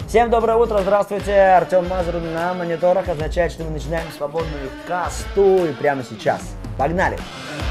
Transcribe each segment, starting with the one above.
Всем доброе утро, здравствуйте, Артем Мазур на мониторах, означает, что мы начинаем свободную касту и прямо сейчас. Погнали!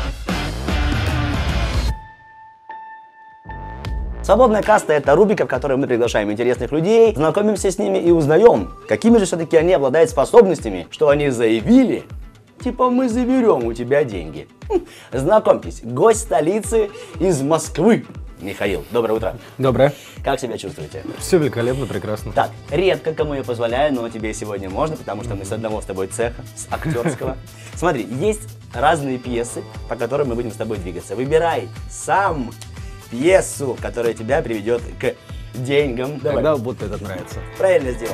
Свободная каста – это рубрика, в которой мы приглашаем интересных людей, знакомимся с ними и узнаем, какими же все-таки они обладают способностями, что они заявили, типа мы заберем у тебя деньги. Знакомьтесь, гость столицы из Москвы. Михаил, доброе утро. Доброе. Как себя чувствуете? Все великолепно, прекрасно. Так, редко кому я позволяю, но тебе сегодня можно, потому что мы с одного с тобой цеха, с актерского. Смотри, есть разные пьесы, по которым мы будем с тобой двигаться. Выбирай сам пьесу, которая тебя приведет к деньгам. Давай. Когда вот этот нравится. Правильно сделал.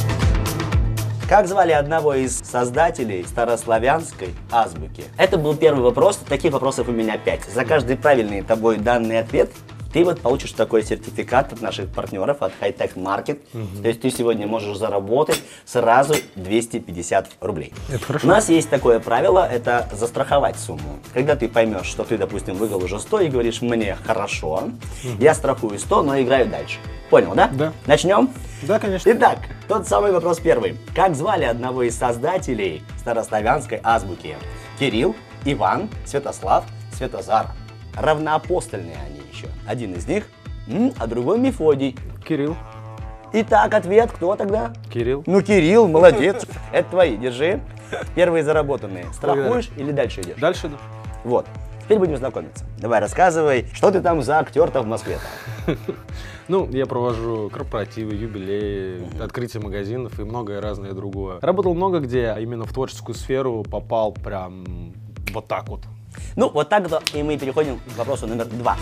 Как звали одного из создателей старославянской азбуки? Это был первый вопрос. Таких вопросов у меня 5. За каждый правильный тобой данный ответ ты вот получишь такой сертификат от наших партнеров, от High-Tech Market. То есть ты сегодня можешь заработать сразу 250 рублей. Это хорошо. У нас есть такое правило, это застраховать сумму. Когда ты поймешь, что ты, допустим, выиграл уже 100 и говоришь, мне хорошо, я страхую 100, но играю дальше. Понял, да? Да. Начнем? Да, конечно. Итак, тот самый вопрос первый. Как звали одного из создателей старославянской азбуки? Кирилл, Иван, Святослав, Святозар. Равноапостольные они еще. Один из них, а другой Мефодий. Кирилл. Итак, ответ кто тогда? Кирилл. Ну, Кирилл, молодец. Это твои, держи. Первые заработанные. Страхуешь или дальше идешь? Дальше, да. Вот. Теперь будем знакомиться. Давай, рассказывай, что ты там за актер-то в Москве-то? Ну, я провожу корпоративы, юбилеи, открытие магазинов и многое разное другое. Работал много где, а именно в творческую сферу попал прям вот так вот. Ну, вот так вот и мы переходим к вопросу номер 2.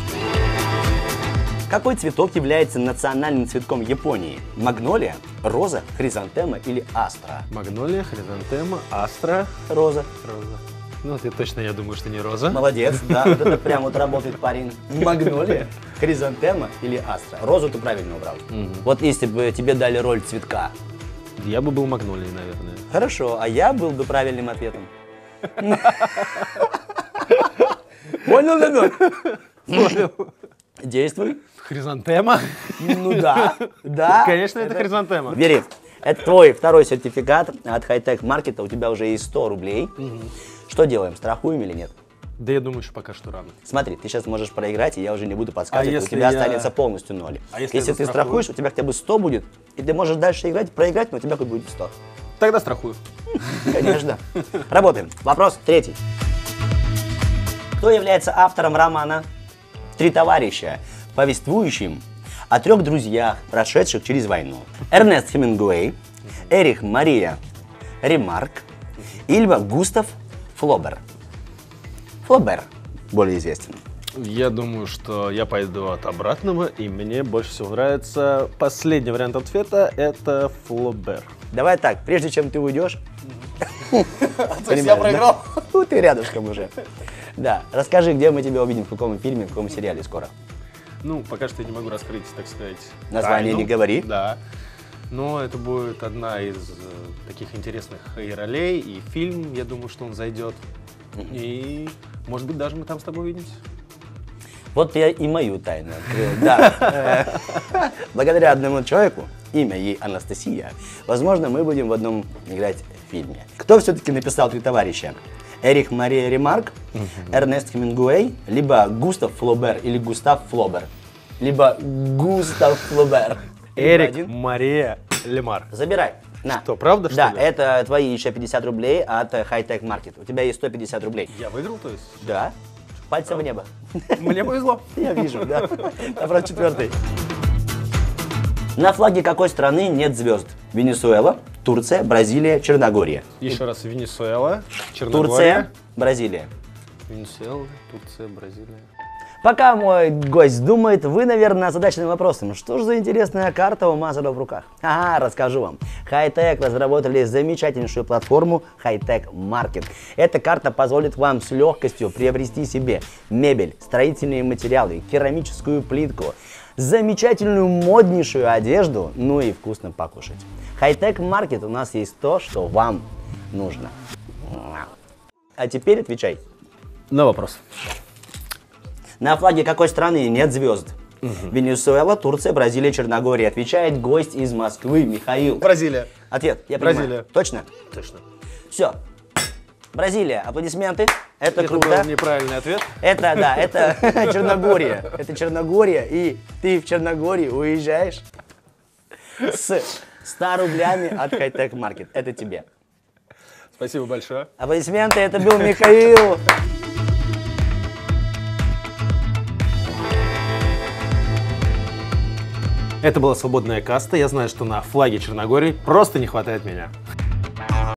Какой цветок является национальным цветком Японии? Магнолия, роза, хризантема или астра? Магнолия, хризантема, астра, Роза. роза. Ну, это точно, я думаю, что не роза. Молодец, да, вот это прям вот работает парень. Магнолия, хризантема или астра? Розу ты правильно убрал. Вот если бы тебе дали роль цветка. Я бы был магнолией, наверное. Хорошо, а я был бы правильным ответом. Понял, Леонид? Понял. Действуй. Хризантема? Ну да, да. Конечно, это хризантема. Бери. Это твой второй сертификат от High-Tech Market. У тебя уже есть 100 рублей. Что делаем? Страхуем или нет? Да я думаю, что пока что рано. Смотри, ты сейчас можешь проиграть, и я уже не буду подсказывать. У если тебя я- останется полностью 0. А если Если я ты застрахую? страхуешь, у тебя хотя бы 100 будет, и ты можешь дальше играть, проиграть, но у тебя хоть будет 100. Тогда страхую. Конечно. Работаем. Вопрос 3. Кто является автором романа «Три товарища», повествующим о 3 друзьях, прошедших через войну? Эрнест Хемингуэй, Эрих Мария Ремарк, Ильва Густав Флобер. Флобер более известен. Я думаю, что я пойду от обратного, и мне больше всего нравится последний вариант ответа – это Флобер. Давай так, прежде чем ты уйдешь. То есть я проиграл? Ну, ты рядышком уже. Да, расскажи, где мы тебя увидим, в каком фильме, в каком сериале скоро. Ну, пока что я не могу раскрыть, так сказать, Название тайну. не говори. Да. Но это будет одна из таких интересных и ролей, и фильм, я думаю, что он зайдет. И, может быть, даже мы там с тобой увидимся. Вот я и мою тайну открыл. Да. Благодаря одному человеку, имя ей Анастасия, возможно, мы будем в одном играть в фильме. Кто все-таки написал «Три товарища»? Эрих Мария Ремарк, Эрнест Хемингуэй, либо Густав Флобер или Густав Флобер, либо Густав Флобер. Эрик Один. Мария Лемар. Забирай. На. Что, правда, что Да, ли? это твои еще 50 рублей от High-Tech Market. У тебя есть 150 рублей. Я выиграл, то есть? Да. Пальцем в небо. Мне повезло. Я вижу, да. Вопрос 4. На флаге какой страны нет звезд? Венесуэла, Турция, Бразилия, Черногория. Еще раз, Венесуэла, Турция, Черногория. Бразилия. Венесуэла, Турция, Бразилия. Пока мой гость думает, вы, наверное, озадачены вопросом, что же за интересная карта у Мазура в руках? Ага, расскажу вам. High-Tech разработали замечательнейшую платформу High-Tech Market. Эта карта позволит вам с легкостью приобрести себе мебель, строительные материалы, керамическую плитку, замечательную моднейшую одежду, ну и вкусно покушать. High-Tech Market у нас есть то, что вам нужно. А теперь отвечай. На вопрос. На флаге какой страны нет звезд? Венесуэла, Турция, Бразилия, Черногория. Отвечает гость из Москвы Михаил. Бразилия. Ответ, я понимаю. Бразилия. Точно? Точно. Все. Бразилия. Аплодисменты. Это Это круто. был неправильный ответ. Это, да, это Черногория. Это Черногория, и ты в Черногории уезжаешь с 100 рублями от Hightech Market. Это тебе. Спасибо большое. Аплодисменты, это был Михаил. Это была «Свободная каста». Я знаю, что на флаге Черногории просто не хватает меня.